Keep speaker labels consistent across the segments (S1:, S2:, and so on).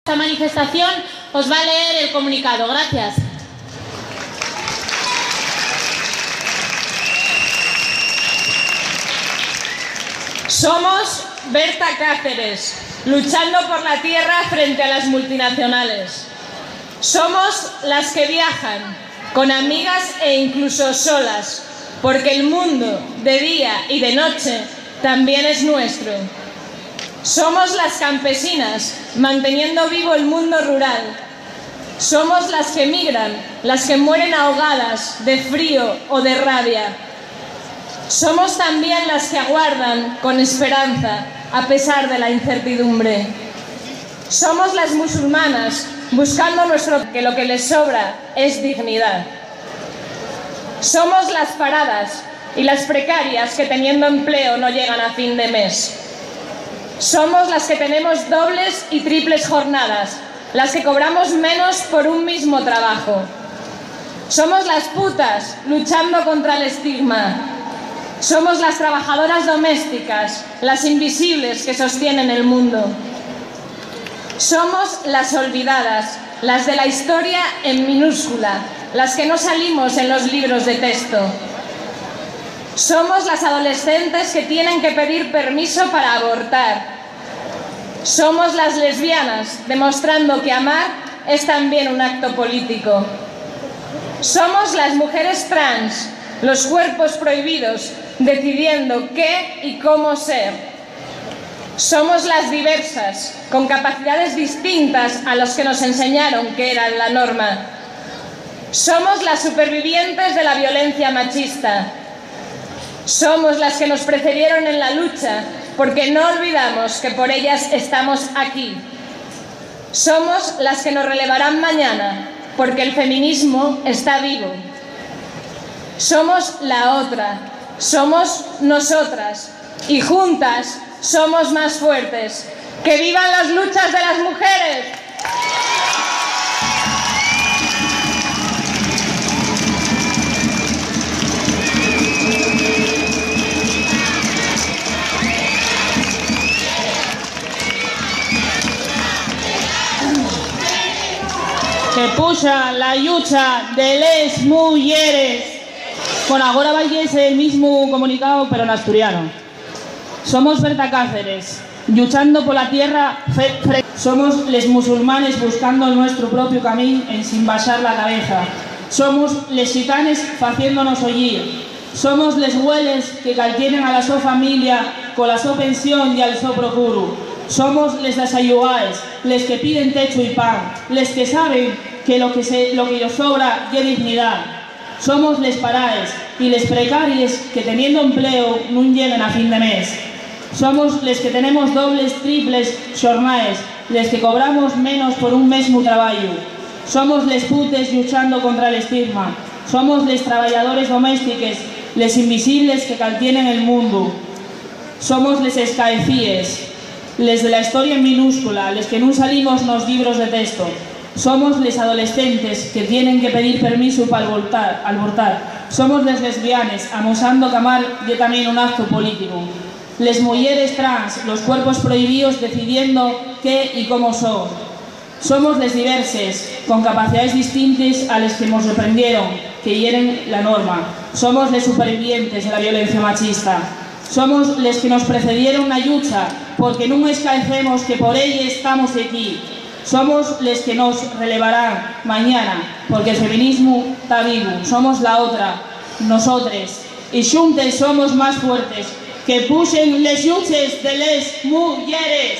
S1: Esta manifestación os va a leer el comunicado. Gracias.
S2: Somos Berta Cáceres, luchando por la tierra frente a las multinacionales. Somos las que viajan, con amigas e incluso solas, porque el mundo, de día y de noche, también es nuestro. Somos las campesinas, manteniendo vivo el mundo rural. Somos las que migran, las que mueren ahogadas de frío o de rabia. Somos también las que aguardan con esperanza, a pesar de la incertidumbre. Somos las musulmanas, buscando que lo que les sobra es dignidad. Somos las paradas y las precarias que teniendo empleo no llegan a fin de mes. Somos las que tenemos dobles y triples jornadas, las que cobramos menos por un mismo trabajo. Somos las putas luchando contra el estigma. Somos las trabajadoras domésticas, las invisibles que sostienen el mundo. Somos las olvidadas, las de la historia en minúscula, las que no salimos en los libros de texto. Somos las adolescentes que tienen que pedir permiso para abortar. Somos las lesbianas, demostrando que amar es también un acto político. Somos las mujeres trans, los cuerpos prohibidos, decidiendo qué y cómo ser. Somos las diversas, con capacidades distintas a las que nos enseñaron que eran la norma. Somos las supervivientes de la violencia machista. Somos las que nos precedieron en la lucha, porque no olvidamos que por ellas estamos aquí. Somos las que nos relevarán mañana, porque el feminismo está vivo. Somos la otra, somos nosotras, y juntas somos más fuertes. ¡Que vivan las luchas de las mujeres!
S3: Que puxa la lucha de les mujeres. Bueno, agora vai ser el mismo comunicado, pero en asturiano. Somos Berta Cáceres, luchando por la tierra. Somos les musulmanes buscando nuestro propio camino en sin baixar la cabeza. Somos les xitanes faciéndonos oír. Somos les güeles que caltienen a la so familia con la so pensión y al so procuro. Somos les desayugaes, les que piden techo y pan, les que saben que lo que ellos sobra es dignidad. Somos les paraes y les precaries que teniendo empleo no lleguen a fin de mes. Somos les que tenemos dobles, triples jornadas, les que cobramos menos por un mesmo trabajo. Somos les putes luchando contra el estigma. Somos les trabajadores domésticos, les invisibles que caltienen el mundo. Somos les escaecíes, les de la historia en minúscula, les que no salimos en los libros de texto. Somos les adolescentes que tienen que pedir permiso para abortar. Somos les lesbianes, amosando que amar y también un acto político. Les mujeres trans, los cuerpos prohibidos decidiendo qué y cómo son. Somos les diverses, con capacidades distintas a las que nos sorprendieron, que hieren la norma. Somos les supervivientes de la violencia machista. Somos les que nos precedieron en la lucha, porque no escaecemos que por ella estamos aquí. Somos les que nos relevarán mañana, porque el feminismo está vivo. Somos la otra, nosotres, y juntes somos más fuertes. Que puxen les luches de les mujeres.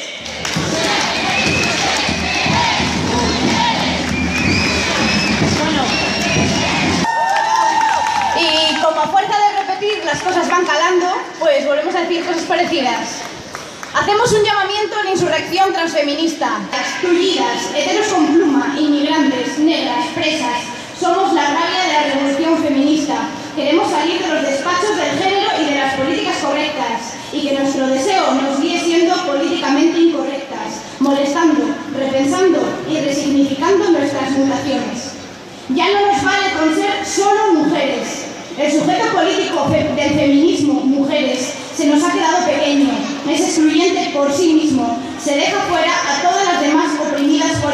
S4: Y como a fuerza de repetir las cosas van calando, pues volvemos a decir cosas parecidas. Hacemos un llamamiento a la insurrección transfeminista. Tullidas, heteros con pluma, inmigrantes, negras, presas. Somos la rabia de la revolución feminista. Queremos salir de los despachos del género y de las políticas correctas. Y que nuestro deseo nos guíe siendo políticamente incorrectas, molestando, repensando y resignificando nuestras mutaciones. Ya no nos vale con ser solo mujeres. El sujeto político del feminismo, mujeres, se nos ha quedado pequeño, es excluyente por sí mismo, se deja fuera a todas las demás oprimidas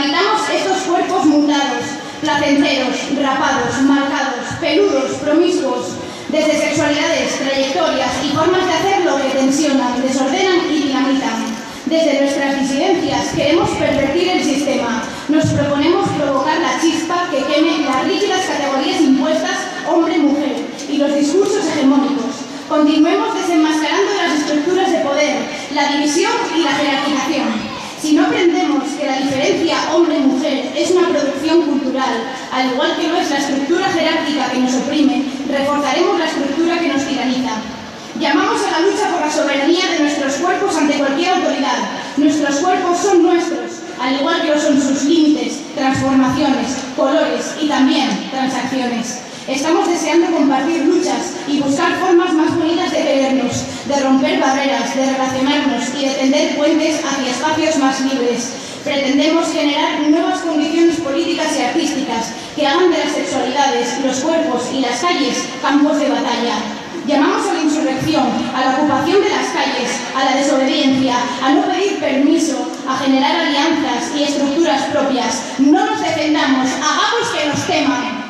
S4: Habitamos estos cuerpos mutados, placenteros, rapados, marcados, peludos, promiscuos, desde sexualidades, trayectorias y formas de hacerlo que tensionan, desordenan y dinamitan. Desde nuestras disidencias queremos pervertir el sistema. Nos proponemos provocar la chispa que queme las rígidas categorías impuestas hombre-mujer y los discursos hegemónicos. Continuemos desenmascarando las estructuras de poder, la división y la jerarquización. Si no aprendemos que la diferencia hombre-mujer es una producción cultural, al igual que no es la estructura jerárquica que nos oprime, reforzaremos la estructura que nos tiraniza. Llamamos a la lucha por la soberanía de nuestros cuerpos ante cualquier autoridad. Nuestros cuerpos son nuestros, al igual que lo son sus límites, transformaciones, colores y también transacciones. Estamos deseando compartir luchas y buscar formas más bonitas de querernos, de romper barreras, de relacionarnos y de tender puentes hacia espacios más libres. Pretendemos generar nuevas condiciones políticas y artísticas que hagan de las sexualidades, los cuerpos y las calles campos de batalla. Llamamos a la insurrección, a la ocupación de las calles, a la desobediencia, a no pedir permiso, a generar alianzas y estructuras propias. No nos defendamos, hagamos que nos teman.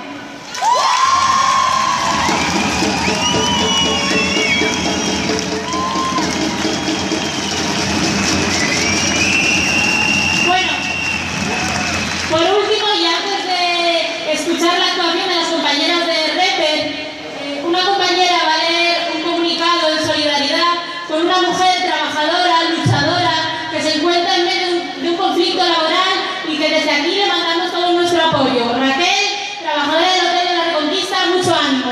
S1: Bueno, por último, y antes de escuchar la actuación de las compañeras de Reper, una compañera va a leer un comunicado de solidaridad con una mujer trabajadora, luchadora, que se encuentra en medio de un conflicto laboral y que desde aquí le mandamos todo nuestro apoyo. Raquel, trabajadora del Hotel de la Reconquista, mucho ánimo.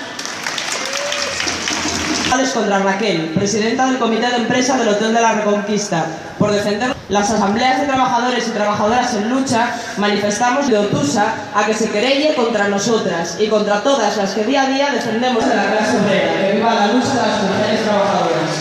S5: Contra Raquel, presidenta del Comité de Empresa del Hotel de la Reconquista, por defender las asambleas de trabajadores y trabajadoras en lucha. Manifestamos de Otusa a que se querelle contra nosotras y contra todas las que día a día defendemos de la clase obrera. Que viva la lucha de las mujeres trabajadoras.